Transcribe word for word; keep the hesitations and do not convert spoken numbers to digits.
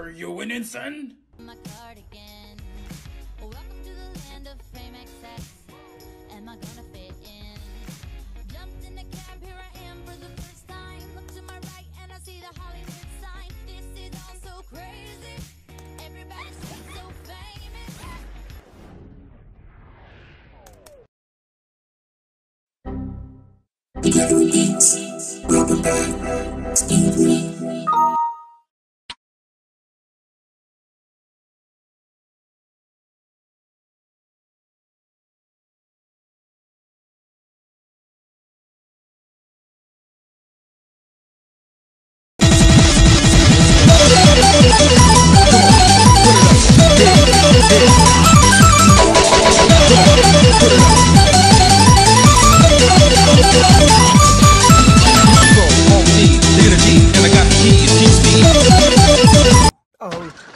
Are you winning, son? My cardigan. Welcome to the land of fame excess. Am I gonna fit in? Jumped in the cab, here I am for the first time. Look to my right and I see the Hollywood sign. This is all so crazy. Everybody seems so famous. Together we eat. Welcome back. Steve. Oh.